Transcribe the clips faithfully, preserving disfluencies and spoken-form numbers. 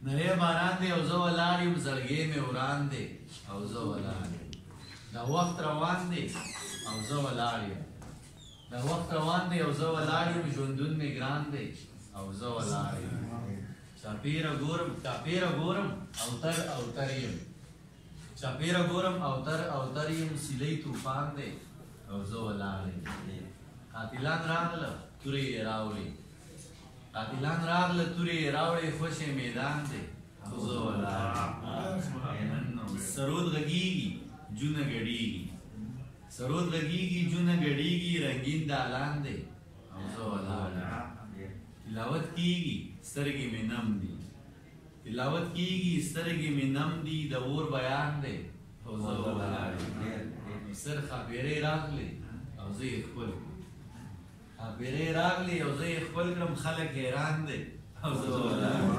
نری باران دی او زه ولاړ یم زړګی مې وران دی او زه ولاړ یم دا وخت روان دی او زه ولاړ یم دا وخت روان دی او زه ولاړ یم ژوندون مې ګران دی او زه ولاړ یم چاپېره ګورم چاپېره ګورم اوتر اوتر یم چاپېره ګورم اوتر اوتر یم سیلۍ طوفان دی او زه ولاړ یم قاتلان راغله تورې یې راوړې قاتلان راغله تورې یې راوړې خوشې میدان دی او زه ولاړ یم سرود غږیږي جونه ګډیږي سرود غږیږي جونه ګډیږي رنګین دالان دی او زه ولاړ یم تلاوت کیږي سترګې مې نم دي تلاوت کیږي سترګې مې نم دي د اور بیان دی او زه ولاړ یم سر ښاپېرۍ راغلې او زه یې ښکل ښاپېرۍ راغلې او زه یې ښکل کړم خلک حیران دی او زه ولاړ یم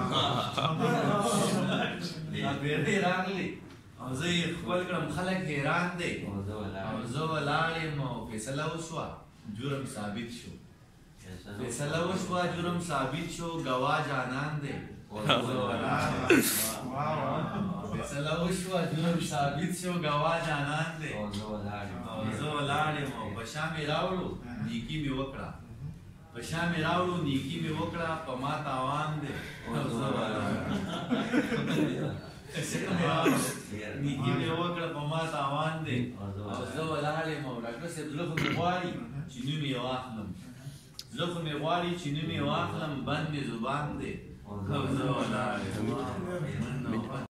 ښاپېرۍ راغلې او زه یې ښکل کړم خلک حیران دی او زه ولاړ یم او فیصله وشوه جرم ثابت شو فیصله وشوه جرم ثابت شو ګواه جانان دی فیصله وشوه جرم ثابت شو ګواه جانان دی او زه ولاړ یم او په شا مې راوړو نیکي مې وکړه په شا مې راوړو نیکي مې وکړه په ما تاوان دی او زه ولاړ یم نیکي مې وکړه په ما تاوان دی او زه ولاړ یم او ډاکټر صاحب زړه خو مې غواړي چې نوم یې واخلم زړه خو مې غواړي چې نوم یې واخلم بند مې زبان دی او زه ولاړ یم